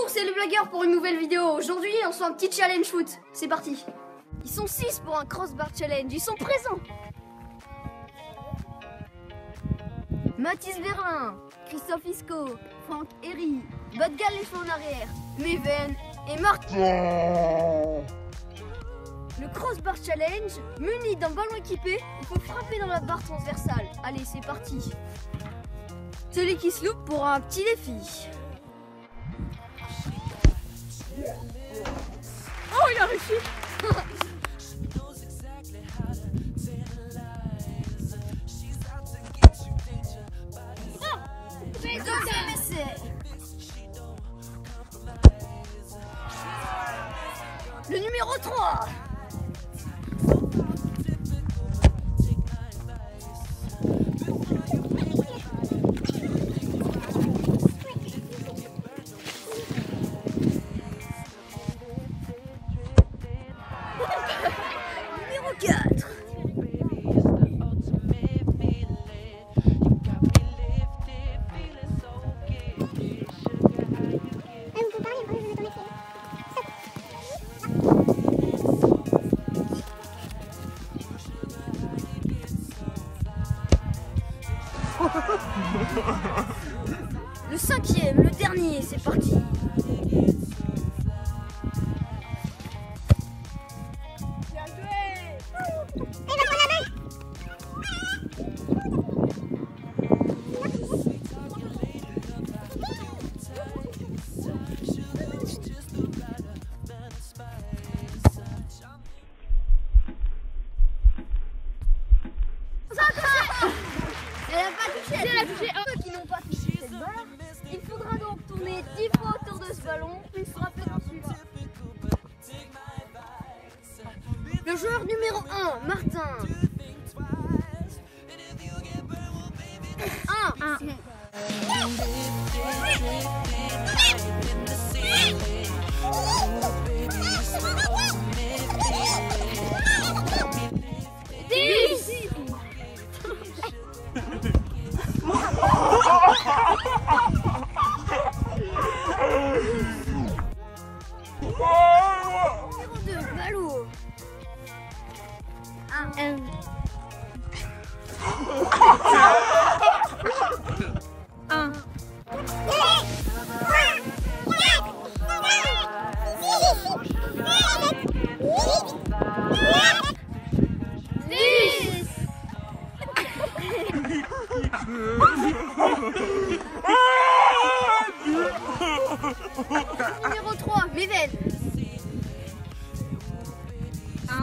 c'est les blagueurs pour une nouvelle vidéo. Aujourd'hui, on se fait un petit challenge foot. C'est parti. Ils sont 6 pour un crossbar challenge. Ils sont présents. Mathis Berlin, Christophe Isco, Franck Herry, Bodgal les cheveux en arrière, Meven et Martin. Le crossbar challenge, muni d'un ballon équipé, il faut frapper dans la barre transversale. Allez, c'est parti. Celui qui se loupe pour un petit défi. Oh, il a réussi. Deuxième essai. Le numéro 3. Numéro 4. Le 5e, le dernier, c'est parti. Bien joué. Elle a pas touché, elle a touché. Ceux qui n'ont pas touché cette balle, il faudra donc tourner 10 fois autour de ce ballon puis frapper dans celui-là. Le joueur numéro 1, Martin. 1. Numéro 2, Malou. 1. Numéro 3, Meven. 1,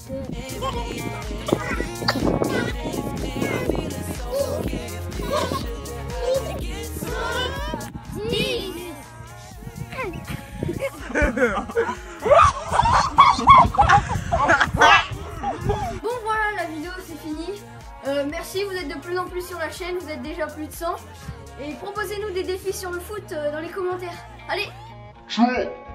2, 10. Bon voilà, la vidéo c'est fini. Merci, vous êtes de plus en plus sur la chaîne, vous êtes déjà plus de 100. Et proposez-nous des défis sur le foot dans les commentaires. Allez! Ciao.